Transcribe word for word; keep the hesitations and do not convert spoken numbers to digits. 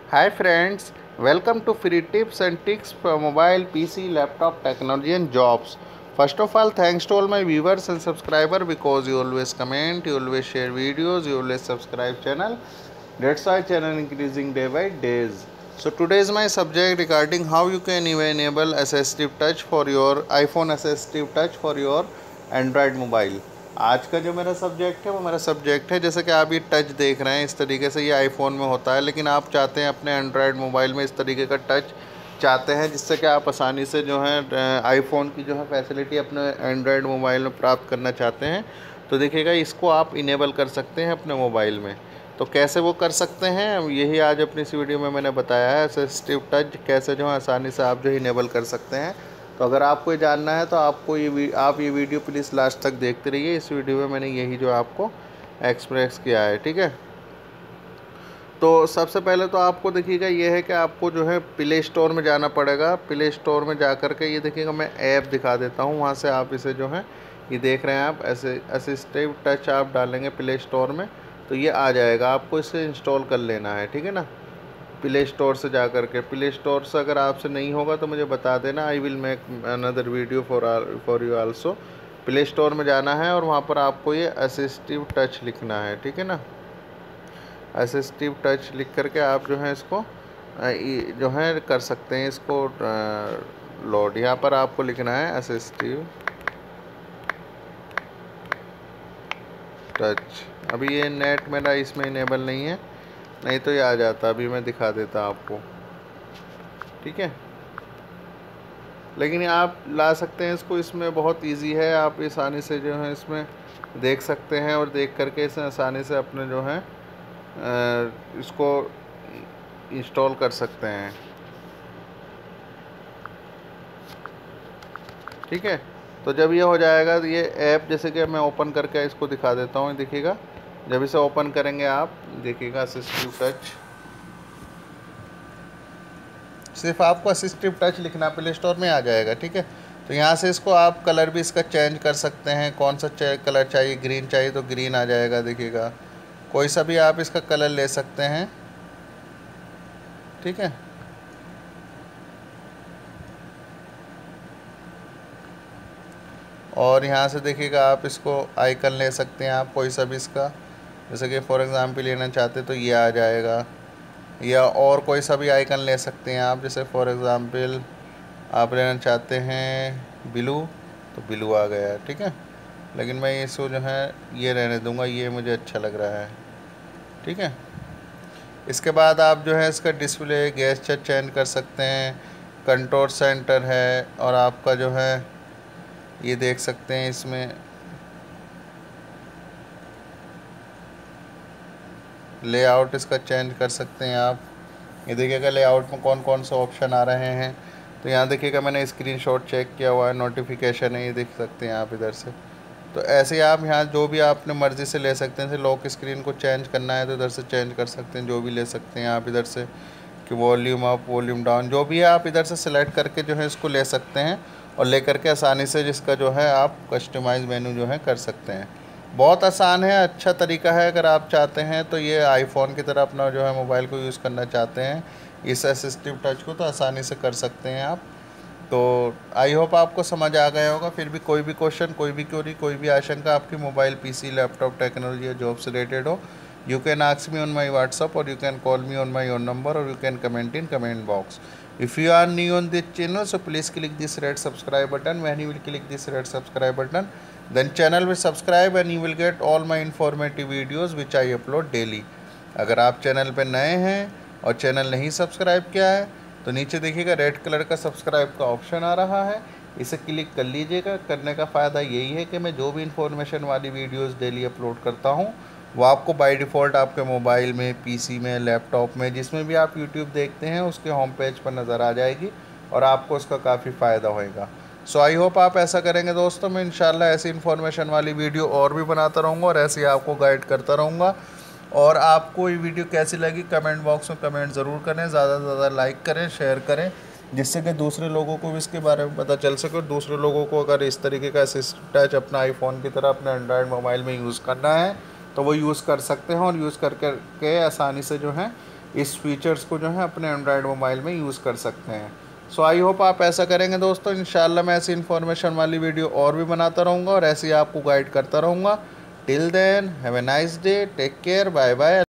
Hi friends, welcome to free tips and tricks for mobile, P C, laptop, technology and jobs. First of all, thanks to all my viewers and subscribers because you always comment, you always share videos, you always subscribe channel. That's why channel increasing day by days. So today is my subject regarding how you can enable assistive touch for your iPhone assistive touch for your Android mobile. आज का जो मेरा subject है वो मेरा subject है, जैसे कि आप ये टच देख रहे हैं, इस तरीके से ये आईफोन में होता है, लेकिन आप चाहते हैं अपने एंड्रॉयड मोबाइल में इस तरीके का टच चाहते हैं, जिससे कि आप आसानी से जो है आईफोन की जो है फैसिलिटी अपने एंड्रॉयड मोबाइल में प्राप्त करना चाहते हैं। तो देखिएगा, इसको आप इनेबल कर सकते हैं अपने मोबाइल में। तो कैसे वो कर सकते हैं, यही आज अपनी इस वीडियो में मैंने बताया है। असिस्टिव टच कैसे जो है आसानी से आप जो है इनेबल कर सकते हैं। तो अगर आपको ये जानना है तो आपको ये आप ये वीडियो प्लीज़ लास्ट तक देखते रहिए। इस वीडियो में मैंने यही जो आपको एक्सप्रेस किया है, ठीक है। तो सबसे पहले तो आपको देखिएगा ये है कि आपको जो है प्ले स्टोर में जाना पड़ेगा। प्ले स्टोर में जा कर के ये देखिएगा, मैं ऐप दिखा देता हूँ, वहाँ से आप इसे जो है ये देख रहे हैं आप, ऐसे असिस्टिव टच आप डालेंगे प्ले स्टोर में तो ये आ जाएगा। आपको इसे इंस्टॉल कर लेना है, ठीक है ना। प्ले स्टोर से जा कर के, प्ले स्टोर से अगर आपसे नहीं होगा तो मुझे बता देना, I will make another video for for you also. Play store में जाना है और वहाँ पर आपको ये असिस्टिव टच लिखना है, ठीक है ना। असिस्टिव टच लिख करके आप जो है इसको जो है कर सकते हैं, इसको लोड। यहाँ पर आपको लिखना है असिस्टिव टच। अभी ये नेट मेरा इसमें इनेबल नहीं है, नहीं तो ये आ जाता, अभी मैं दिखा देता आपको, ठीक है। लेकिन आप ला सकते हैं इसको, इसमें बहुत इजी है। आप आसानी से जो है इसमें देख सकते हैं और देख करके इसे आसानी से अपने जो है इसको इंस्टॉल कर सकते हैं, ठीक है। तो जब ये हो जाएगा तो ये ऐप, जैसे कि मैं ओपन करके इसको दिखा देता हूँ, देखिएगा जब इसे ओपन करेंगे आप देखिएगा असिस्टिव टच, सिर्फ आपको असिस्टिव टच लिखना प्ले स्टोर में आ जाएगा, ठीक है। तो यहाँ से इसको आप कलर भी इसका चेंज कर सकते हैं, कौन सा कलर चाहिए, ग्रीन चाहिए तो ग्रीन आ जाएगा, देखिएगा कोई सा भी आप इसका कलर ले सकते हैं, ठीक है। और यहाँ से देखिएगा आप इसको आइकन ले सकते हैं, आप कोई सा भी इसका, जैसे कि फॉर एग्ज़ाम्पल लेना चाहते तो ये आ जाएगा, या और कोई सा भी आइकन ले सकते हैं आप, जैसे फॉर एग्ज़ाम्पल आप लेना चाहते हैं ब्लू तो ब्लू आ गया, ठीक है। लेकिन मैं इसको जो है ये रहने दूंगा, ये मुझे अच्छा लग रहा है, ठीक है। इसके बाद आप जो है इसका डिस्प्ले गेस्चर चेंज कर सकते हैं, कंट्रोल सेंटर है, और आपका जो है ये देख सकते हैं इसमें लेआउट इसका चेंज कर सकते हैं आप। ये देखिएगा लेआउट में कौन कौन से ऑप्शन आ रहे हैं। तो यहाँ देखिएगा मैंने स्क्रीनशॉट चेक किया हुआ है, नोटिफिकेशन है, ये देख सकते हैं आप इधर से। तो ऐसे आप यहाँ जो भी आपने मर्ज़ी से ले सकते हैं, जैसे लॉक स्क्रीन को चेंज करना है तो इधर से चेंज कर सकते हैं, जो भी ले सकते हैं आप इधर से, कि वॉल्यूम अप वॉल्यूम डाउन जो भी है आप इधर से सिलेक्ट करके जो है इसको ले सकते हैं, और ले करके आसानी से जिसका जो है आप कस्टमाइज़ मेनू जो है कर सकते हैं। बहुत आसान है, अच्छा तरीका है। अगर आप चाहते हैं तो ये आईफोन की तरह अपना जो है मोबाइल को यूज़ करना चाहते हैं इस असिस्टिव टच को, तो आसानी से कर सकते हैं आप। तो आई होप आपको समझ आ गया होगा। फिर भी कोई भी क्वेश्चन, कोई भी क्वेरी, कोई भी आशंका आपकी मोबाइल, पीसी, लैपटॉप, टेक्नोलॉजी या जॉब से रिलेटेड हो, you can ask me on my WhatsApp, or you can call me on my own number, or you can comment in comment box. If you are new on this channel, so please click this red subscribe button. When you will click this red subscribe button, then channel will subscribe and you will get all my informative videos which I upload daily. अगर आप channel पे नए हैं और channel नहीं subscribe किया है तो नीचे देखिएगा रेड कलर का सब्सक्राइब का ऑप्शन आ रहा है, इसे क्लिक कर लीजिएगा। करने का फ़ायदा यही है कि मैं जो भी इंफॉर्मेशन वाली वीडियोस डेली अपलोड करता हूँ वो आपको बाय डिफ़ॉल्ट आपके मोबाइल में, पीसी में, लैपटॉप में, जिसमें भी आप यूट्यूब देखते हैं उसके होम पेज पर नज़र आ जाएगी और आपको उसका काफ़ी फ़ायदा होएगा। सो आई होप आप ऐसा करेंगे दोस्तों। मैं इंशाल्लाह ऐसी इन्फॉर्मेशन वाली वीडियो और भी बनाता रहूँगा और ऐसे ही आपको गाइड करता रहूँगा। और आपको ये वीडियो कैसी लगी कमेंट बॉक्स में कमेंट ज़रूर करें, ज़्यादा से ज़्यादा लाइक करें, शेयर करें, जिससे कि दूसरे लोगों को भी इसके बारे में पता चल सके। और दूसरे लोगों को अगर इस तरीके का असिस्टिव टच अपना आईफोन की तरह अपने एंड्रॉयड मोबाइल में यूज़ करना है तो वो यूज़ कर सकते हैं, और यूज़ कर कर के आसानी से जो है इस फीचर्स को जो है अपने एंड्रॉयड मोबाइल में यूज़ कर सकते हैं। सो आई होप आप ऐसा करेंगे दोस्तों। इंशाल्लाह मैं ऐसी इन्फॉर्मेशन वाली वीडियो और भी बनाता रहूँगा और ऐसे ही आपको गाइड करता रहूँगा। Till then have a nice day, take care, bye bye.